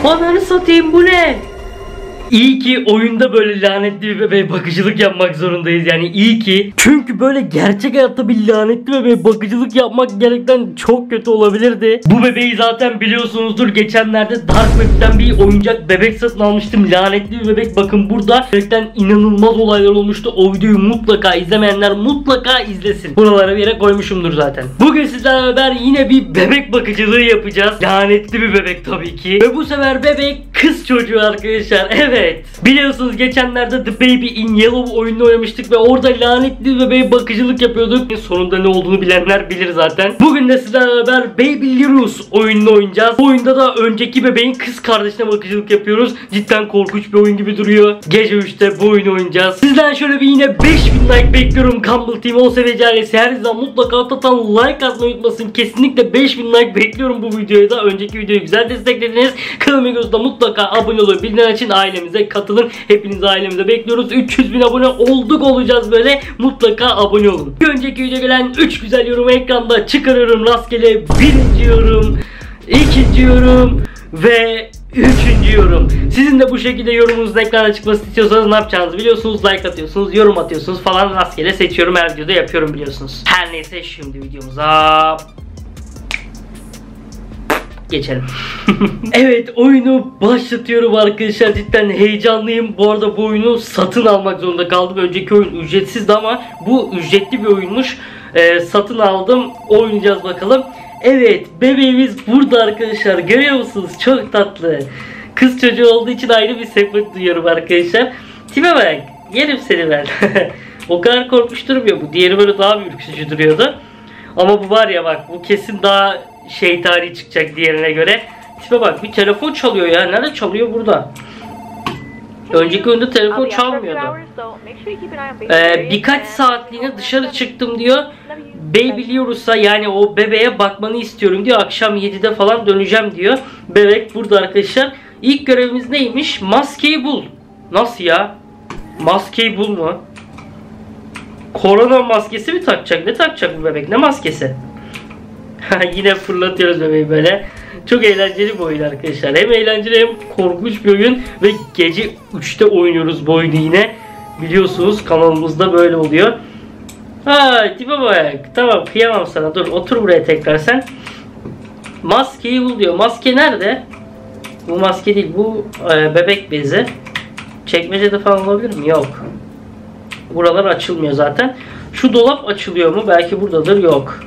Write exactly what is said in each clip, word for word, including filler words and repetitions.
Ananı satayım, bu ne? İyi ki oyunda böyle lanetli bir bebeğe bakıcılık yapmak zorundayız, yani iyi ki. Çünkü böyle gerçek hayatta bir lanetli bebeğe bakıcılık yapmak gerçekten çok kötü olabilirdi. Bu bebeği zaten biliyorsunuzdur, geçenlerde Dark Web'den bir oyuncak bebek satın almıştım. Lanetli bir bebek, bakın burada. Gerçekten inanılmaz olaylar olmuştu. O videoyu mutlaka izlemeyenler mutlaka izlesin. Buralara bir yere koymuşumdur zaten. Bugün sizlerle beraber yine bir bebek bakıcılığı yapacağız. Lanetli bir bebek tabii ki. Ve bu sefer bebek kız çocuğu arkadaşlar. Evet. Evet. Biliyorsunuz geçenlerde The Baby in Yellow oyununu oynamıştık ve orada lanetli bebeğe bakıcılık yapıyorduk. Sonunda ne olduğunu bilenler bilir zaten. Bugün de sizlerle beraber Baby Lirus oyununu oynayacağız. Bu oyunda da önceki bebeğin kız kardeşine bakıcılık yapıyoruz. Cidden korkunç bir oyun gibi duruyor. Gece üçte bu oyunu oynayacağız. Sizden şöyle bir yine beş bin like bekliyorum. Campbell Team on seviye ailesi her zaman mutlaka tatan like atmayı unutmasın. Kesinlikle beş bin like bekliyorum bu videoya da. Önceki videoyu güzel desteklediniz. Kanalıma gözde mutlaka abone olun. Bildiren için ailemize katılın. Hepinizi ailemize bekliyoruz. üç yüz bin abone olduk olacağız böyle. Mutlaka abone olun. Bir önceki videoya gelen üç güzel yorumu ekranda çıkarıyorum rastgele. Birinci yorum, ikinci yorum ve üçüncü yorum. Sizin de bu şekilde yorumunuzun ekrana çıkmasını istiyorsanız ne yapacağınızı biliyorsunuz. Like atıyorsunuz, yorum atıyorsunuz falan, rastgele seçiyorum. Her videoda yapıyorum biliyorsunuz. Her neyse, şimdi videomuza geçelim. Evet, oyunu başlatıyorum arkadaşlar. Cidden heyecanlıyım. Bu arada bu oyunu satın almak zorunda kaldım. Önceki oyun ücretsizdi ama bu ücretli bir oyunmuş. Ee, satın aldım. Oynayacağız bakalım. Evet, bebeğimiz burada arkadaşlar. Görüyor musunuz? Çok tatlı. Kız çocuğu olduğu için ayrı bir sempati duyuyorum arkadaşlar. Tipe bak. Yerim seni ben. O kadar korkmuş durmuyor bu. Diğeri böyle daha ürkütücü duruyordu. Ama bu var ya, bak bu kesin daha şeytani çıkacak diğerine göre. Tipe bak, bir telefon çalıyor ya. Nerede çalıyor? Burada. Önceki oyunda telefon çalmıyordu. Ee, birkaç saatliğine dışarı çıktım diyor. Baby Lirus'a, yani o bebeğe bakmanı istiyorum diyor. Akşam yedide falan döneceğim diyor. Bebek burada arkadaşlar. İlk görevimiz neymiş? Maskeyi bul. Nasıl ya? Maskeyi bul mu? Korona maskesi mi takacak? Ne takacak bu bebek? Ne maskesi? Yine fırlatıyoruz bebeği böyle. Çok eğlenceli bir oyun arkadaşlar. Hem eğlenceli hem korkunç bir oyun. Ve gece üçte oynuyoruz bu oyunu yine. Biliyorsunuz kanalımızda böyle oluyor. Ha, tipe bak. Tamam, kıyamam sana. Dur, otur buraya tekrar sen. Maskeyi bul diyor. Maske nerede? Bu maske değil. Bu e, bebek bezi. Çekmecede falan olabilir mi? Yok. Buralar açılmıyor zaten. Şu dolap açılıyor mu? Belki buradadır. Yok.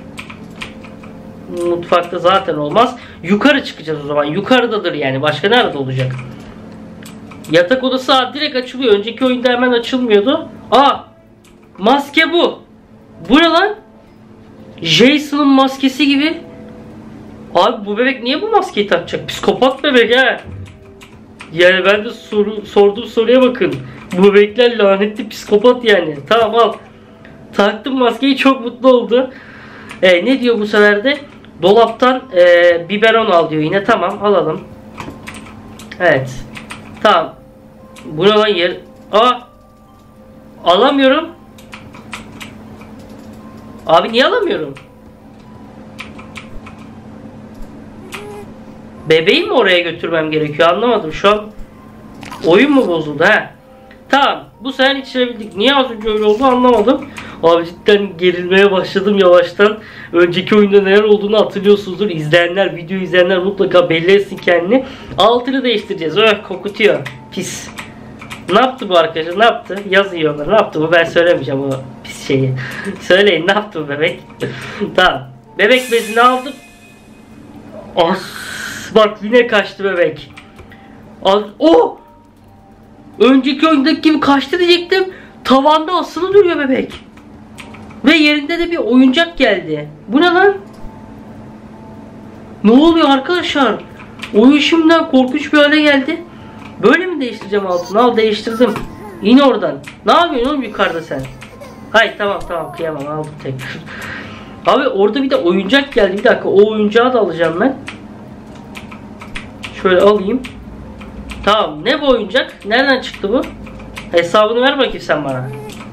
Mutfakta zaten olmaz. Yukarı çıkacağız o zaman. Yukarıdadır yani. Başka nerede olacak? Yatak odası abi direkt açılıyor. Önceki oyunda hemen açılmıyordu. Aa! Maske bu. Bu ne lan? Jason'ın maskesi gibi. Abi bu bebek niye bu maskeyi takacak? Psikopat bebek he. Yani ben de soru, sorduğum soruya bakın. Bu bebekler lanetli psikopat yani. Tamam, al. Taktım maskeyi, çok mutlu oldu. E, ne diyor bu sefer de? Dolaptan e, biberon al diyor yine. Tamam, alalım. Evet. Tamam. Bu ne lan yer? Aa! Alamıyorum. Abi niye alamıyorum? Bebeği mi oraya götürmem gerekiyor? Anlamadım. Şu an oyun mu bozuldu ha? Tamam. Bu sefer içirebildik. Niye az önce öyle oldu anlamadım. Abi cidden gerilmeye başladım yavaştan. Önceki oyunda neler olduğunu hatırlıyorsunuzdur. İzleyenler, video izleyenler mutlaka belli etsin kendini. Altını değiştireceğiz. Öh, kokutuyor. Pis. Ne yaptı bu arkadaşlar? Ne yaptı? Yazıyor onlar. Ne yaptı bu? Ben söylemeyeceğim o pis şeyi. Söyleyin, ne yaptı bu bebek? Tamam. Bebek bezini aldım. As, bak yine kaçtı bebek. As, oh! Önceki oyundaki gibi kaçtı diyecektim. Tavanda asılı duruyor bebek. Ve yerinde de bir oyuncak geldi. Bu ne lan? Ne oluyor arkadaşlar? Oyun şimdiden korkunç bir hale geldi. Böyle mi değiştireceğim altını? Al, değiştirdim. İn oradan. Ne yapıyorsun oğlum yukarıda sen? Hayır, tamam tamam, kıyamam, aldım tekrar. Abi orada bir de oyuncak geldi. Bir dakika, o oyuncağı da alacağım ben. Şöyle alayım. Tamam, ne bu oyuncak? Nereden çıktı bu? Hesabını ver bakayım sen bana.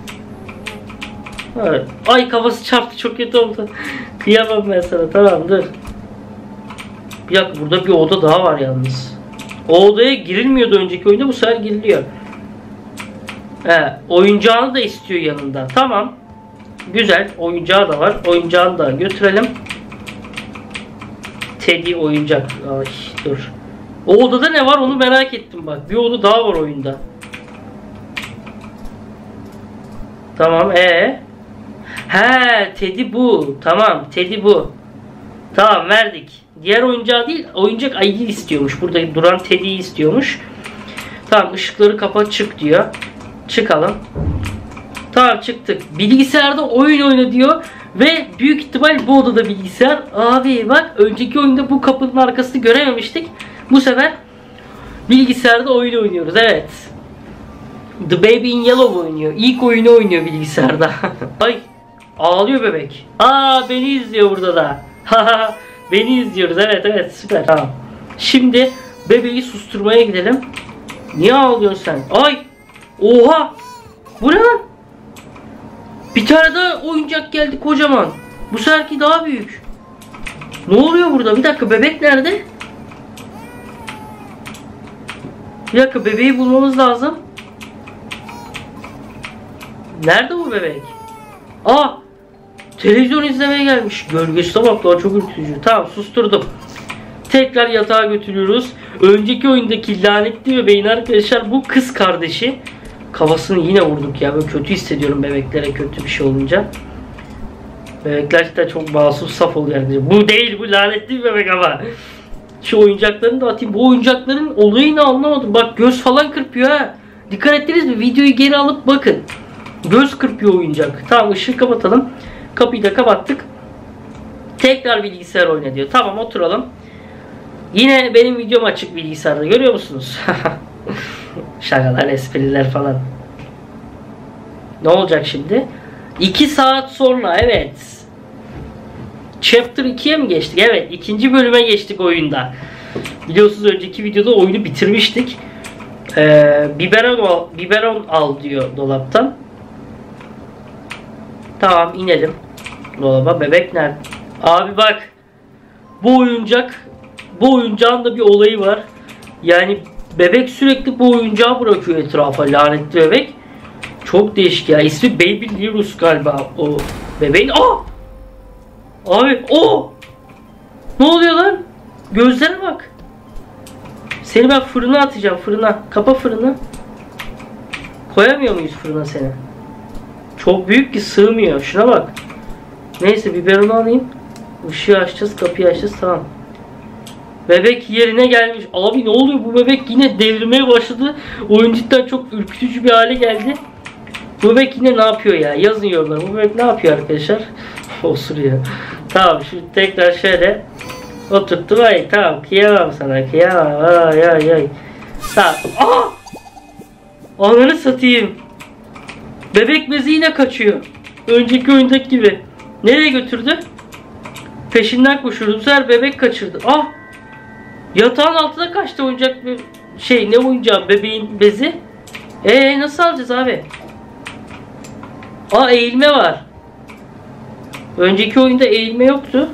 Evet. Ay, kafası çarptı, çok kötü oldu. Kıyamam ben sana. Tamam, dur. Bir dakika, burada bir oda daha var yalnız. O odaya girilmiyordu önceki oyunda, bu sefer giriliyor. He, oyuncağını da istiyor yanında. Tamam. Güzel. Oyuncağı da var. Oyuncağını da götürelim. Teddy oyuncak. Ay dur. O odada ne var onu merak ettim bak. Bir oda daha var oyunda. Tamam ee. He Teddy bu. Tamam Teddy bu. Tamam verdik. Diğer oyuncağı değil, oyuncak ayı istiyormuş. Burada duran Teddy'yi istiyormuş. Tamam ışıkları kapat çık diyor. Çıkalım. Tamam çıktık. Bilgisayarda oyun oyna diyor. Ve büyük ihtimal bu odada bilgisayar. Abi bak önceki oyunda bu kapının arkasını görememiştik. Bu sefer bilgisayarda oyun oynuyoruz. Evet. The Baby in Yellow oynuyor. İlk oyunu oynuyor bilgisayarda. Ay ağlıyor bebek. Aa beni izliyor burada da. Beni izliyoruz. Evet evet süper. Tamam. Şimdi bebeği susturmaya gidelim. Niye ağlıyorsun sen? Ay. Oha. Bu ne lan? Bir tane daha oyuncak geldi kocaman. Bu seferki daha büyük. Ne oluyor burada? Bir dakika bebek nerede? Bir dakika bebeği bulmamız lazım. Nerede bu bebek? Aa! Televizyon izlemeye gelmiş. Gölgesi bak daha çok ürkütücü. Tamam susturdum. Tekrar yatağa götürüyoruz. Önceki oyundaki lanetli bebeğin arkadaşlar bu kız kardeşi. Kafasını yine vurduk ya. Böyle kötü hissediyorum bebeklere kötü bir şey olunca. Bebekler de çok masum saf oluyor. Yani. Bu değil bu lanetli bir bebek ama. Şu oyuncaklarını da atayım. Bu oyuncakların olayını anlamadım. Bak göz falan kırpıyor ha. Dikkat ettiniz mi? Videoyu geri alıp bakın. Göz kırpıyor oyuncak. Tamam ışığı kapatalım. Kapıyı da kapattık. Tekrar bilgisayar oyna diyor. Tamam oturalım. Yine benim videom açık bilgisayarda. Görüyor musunuz? Şakalar, espriler falan. Ne olacak şimdi? iki saat sonra evet. Chapter ikiye mi geçtik? Evet. ikinci bölüme geçtik oyunda. Biliyorsunuz önceki videoda oyunu bitirmiştik. Ee, biberon, al, biberon al diyor dolaptan. Tamam inelim. Dolaba. Bebek nerede? Abi bak. Bu oyuncak bu oyuncağın da bir olayı var. Yani bebek sürekli bu oyuncağı bırakıyor etrafa. Lanetli bebek. Çok değişik ya. İsmi Baby Lirus galiba o bebeğin. Aa! Abi o! Ne oluyor lan? Gözlere bak. Seni ben fırına atacağım. Fırına. Kapa fırını. Koyamıyor muyuz fırına seni? Çok büyük ki sığmıyor. Şuna bak. Neyse biberonu alayım. Işığı açacağız. Kapıyı açacağız. Tamam. Bebek yerine gelmiş. Abi ne oluyor? Bu bebek yine devrilmeye başladı. Oyun cidden çok ürkütücü bir hale geldi. Bu bebek yine ne yapıyor ya? Yazın yorumlara. Bu bebek ne yapıyor arkadaşlar? Osuruyor. Tamam şimdi tekrar şöyle oturttum. Ay tamam kıyamam sana. Kıyamam. Ay ay ay. Tamam. Aa! Ananı satayım. Bebek bezi yine kaçıyor. Önceki oyundaki gibi. Nereye götürdü? Peşinden koşuyordu. Bu sefer bebek kaçırdı. Ah! Yatağın altına kaçtı oyuncak bir şey. Ne oyuncağı? Bebeğin bezi. Eee nasıl alacağız abi? Aa eğilme var. Önceki oyunda eğilme yoktu.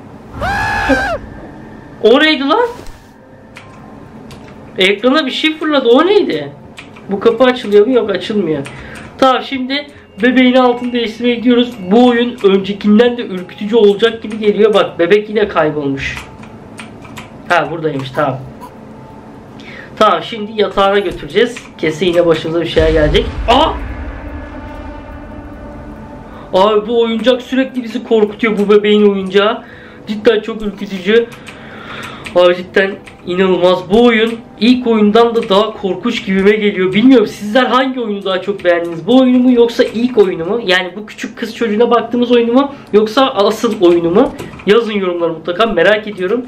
O neydi lan? Ekrana bir şey fırladı. O neydi? Bu kapı açılıyor mu? Yok açılmıyor. Tamam şimdi bebeğin altını değiştirmeye gidiyoruz. Bu oyun öncekinden de ürkütücü olacak gibi geliyor. Bak bebek yine kaybolmuş. Ha buradaymış tamam. Tamam şimdi yatağına götüreceğiz. Kesin yine başımıza bir şeyler gelecek. Aa! Abi bu oyuncak sürekli bizi korkutuyor bu bebeğin oyuncağı. Cidden çok ürkütücü. Abi cidden inanılmaz. Bu oyun ilk oyundan da daha korkunç gibime geliyor. Bilmiyorum sizler hangi oyunu daha çok beğendiniz? Bu oyunu mu yoksa ilk oyunu mu? Yani bu küçük kız çocuğuna baktığımız oyunu mu? Yoksa asıl oyunu mu? Yazın yorumlara mutlaka merak ediyorum.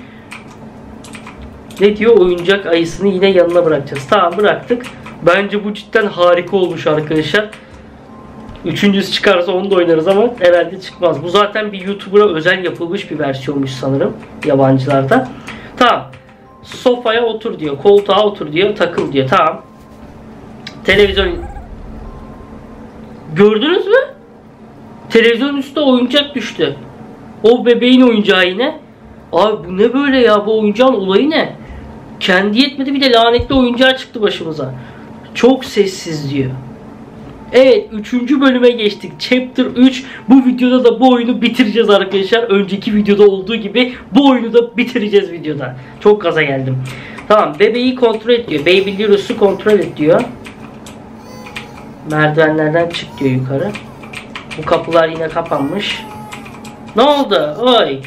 Ne diyor? Oyuncak ayısını yine yanına bırakacağız. Tamam bıraktık. Bence bu cidden harika olmuş arkadaşlar. Üçüncüsü çıkarsa onu da oynarız ama herhalde çıkmaz. Bu zaten bir YouTuber'a özel yapılmış bir versiyonmuş sanırım. Yabancılarda. Tamam. Sofaya otur diyor. Koltuğa otur diyor. Takıl diyor. Tamam. Televizyon. Gördünüz mü? Televizyonun üstüne oyuncak düştü. O bebeğin oyuncağı yine. Abi bu ne böyle ya? Bu oyuncağın olayı ne? Kendi yetmedi bir de lanetli oyuncağı çıktı başımıza. Çok sessiz diyor. Evet, üçüncü bölüme geçtik. Chapter üç. Bu videoda da bu oyunu bitireceğiz arkadaşlar. Önceki videoda olduğu gibi bu oyunu da bitireceğiz videoda. Çok gaza geldim. Tamam, bebeği kontrol et diyor. Baby Lirus'u kontrol et diyor. Merdivenlerden çık diyor yukarı. Bu kapılar yine kapanmış. Ne oldu? Oy.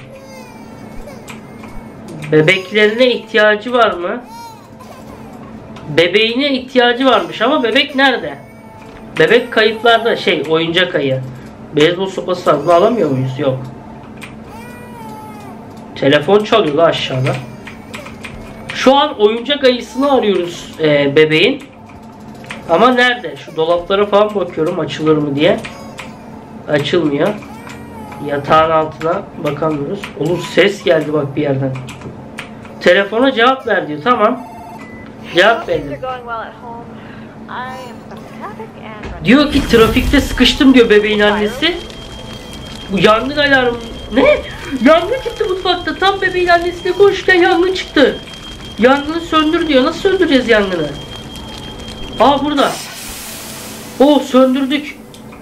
Bebeklerine ihtiyacı var mı? Bebeğine ihtiyacı varmış ama bebek nerede? Bebek kayıplarda, şey, oyuncak ayı. Beyzbol sopası var. Bunu alamıyor muyuz? Yok. Telefon çalıyor la aşağıda. Şu an oyuncak ayısını arıyoruz e, bebeğin. Ama nerede? Şu dolaplara falan bakıyorum açılır mı diye. Açılmıyor. Yatağın altına bakamıyoruz. Oğlum ses geldi bak bir yerden. Telefona cevap ver diyor. Tamam. Cevap verdim. Diyor ki trafikte sıkıştım diyor bebeğin annesi. Bu yangın alarmı. Ne? Yangın çıktı mutfakta. Tam bebeğin annesiyle konuşurken yangın çıktı. Yangını söndür diyor. Nasıl söndüreceğiz yangını? Aa burada. Oh, söndürdük.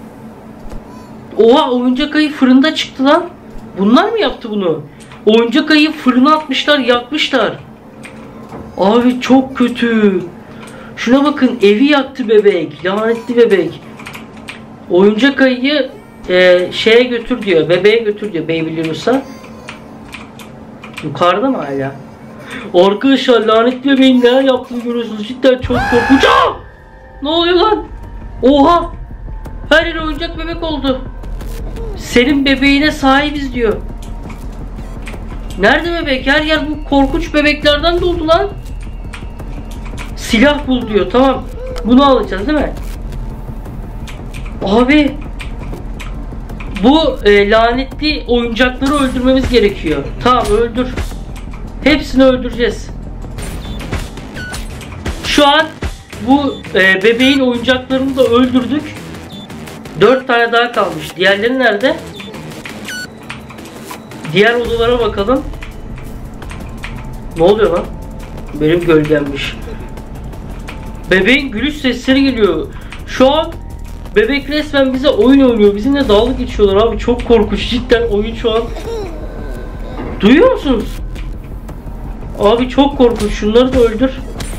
Oha, oyuncak ayı fırında çıktı lan. Bunlar mı yaptı bunu? Oyuncak ayı fırına atmışlar, yakmışlar. Abi çok kötü. Şuna bakın, evi yaktı bebek. Lanetli bebek. Oyuncak ayıyı e, şeye götür diyor. Bebeğe götür diyor Baby Lirus'a. Yukarıda mı hala? Arkadaşlar lanetli bebeğin neler yaptığını görüyorsunuz. Cidden çok korkunç. Aa! Ne oluyor lan? Oha! Her yer oyuncak bebek oldu. Senin bebeğine sahibiz diyor. Nerede bebek? Her yer bu korkunç bebeklerden doldu lan. Silah bul diyor. Tamam. Bunu alacağız değil mi? Abi bu e, lanetli oyuncakları öldürmemiz gerekiyor. Tamam, öldür. Hepsini öldüreceğiz. Şu an bu e, bebeğin oyuncaklarını da öldürdük. Dört tane daha kalmış. Diğerleri nerede? Diğer odalara bakalım. Ne oluyor lan? Benim gölgemmiş. Bebeğin gülüş sesleri geliyor. Şu an bebek resmen bize oyun oynuyor. Bizimle dalga geçiyorlar abi. Çok korkunç. Cidden oyun şu an. Duyuyor musunuz? Abi çok korkunç. Şunları da öldür.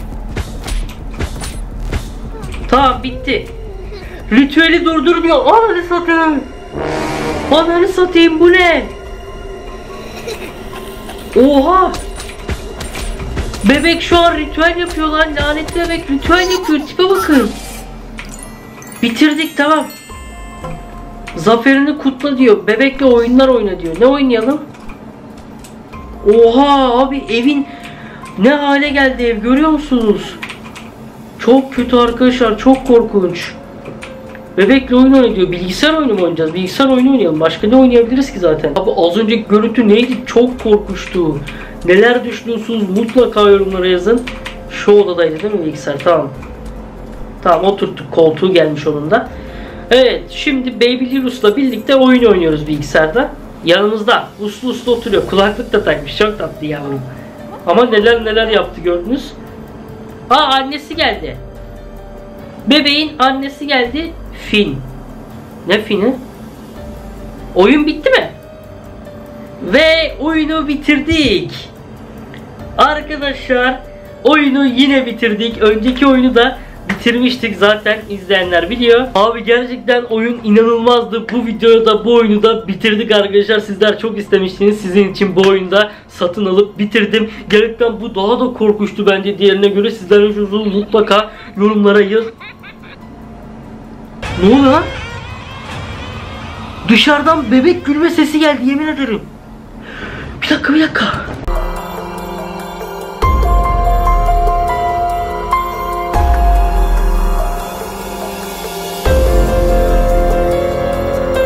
Tamam, bitti. Ritüeli durdur diyor. Ananı satayım. Ananı satayım, bu ne? Oha. Bebek şu an ritüel yapıyor lan. Lanetli bebek ritüel yapıyor. Tipe bakın. Bitirdik, tamam. Zaferini kutla diyor. Bebekle oyunlar oyna diyor. Ne oynayalım? Oha abi, evin ne hale geldi ev, görüyor musunuz? Çok kötü arkadaşlar. Çok korkunç. Bebekle oyun oynuyor. Bilgisayar oyunu mu oynayacağız? Bilgisayar oyunu oynayalım. Başka ne oynayabiliriz ki zaten? Abi az önceki görüntü neydi? Çok korkunçtu. Neler düşünüyorsunuz? Mutlaka yorumlara yazın. Şu odadaydı değil mi bilgisayar? Tamam. Tamam, oturttuk. Koltuğu gelmiş onun da. Evet, şimdi Baby Lirus'la birlikte oyun oynuyoruz bilgisayarda. Yanımızda uslu uslu oturuyor. Kulaklık da takmış. Çok tatlı yavrum. Ama neler neler yaptı gördünüz. Aa, annesi geldi. Bebeğin annesi geldi. Fin. Ne Fin'i? Oyun bitti mi? Ve oyunu bitirdik. Arkadaşlar oyunu yine bitirdik. Önceki oyunu da bitirmiştik zaten, izleyenler biliyor. Abi gerçekten oyun inanılmazdı. Bu videoda da bu oyunu da bitirdik arkadaşlar. Sizler çok istemiştiniz. Sizin için bu oyunda satın alıp bitirdim. Gerçekten bu daha da korkunçtu bence diğerine göre. Sizler mutlaka yorumlara yaz. Ne oluyor lan? Dışarıdan bebek gülme sesi geldi, yemin ederim. Bir dakika bir dakika.